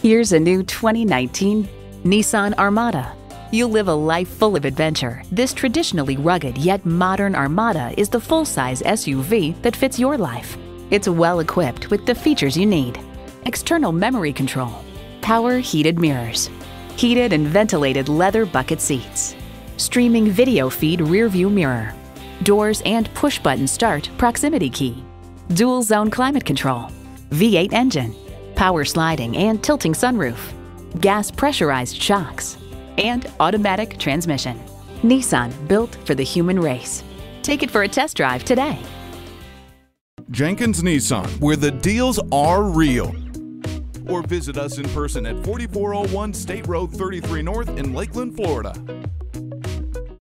Here's a new 2019 Nissan Armada. You'll live a life full of adventure. This traditionally rugged yet modern Armada is the full-size SUV that fits your life. It's well equipped with the features you need: external memory control, power heated mirrors, heated and ventilated leather bucket seats, streaming video feed rear view mirror, doors and push-button start proximity key, dual zone climate control, V8 engine, power sliding and tilting sunroof, gas pressurized shocks, and automatic transmission. Nissan, built for the human race. Take it for a test drive today. Jenkins Nissan, where the deals are real. Or visit us in person at 4401 State Road 33 North in Lakeland, Florida.